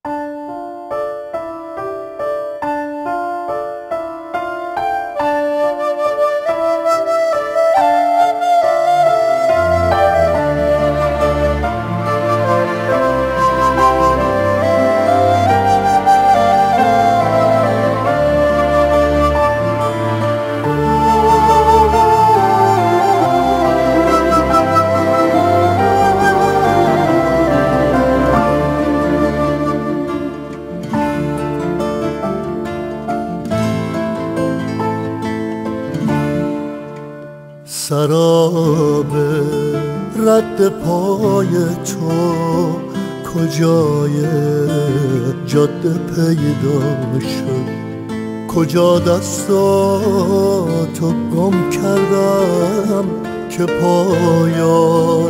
سراب رد پای تو کجای جاده پیدا شد؟ کجا دستاتو گم کردم که پایان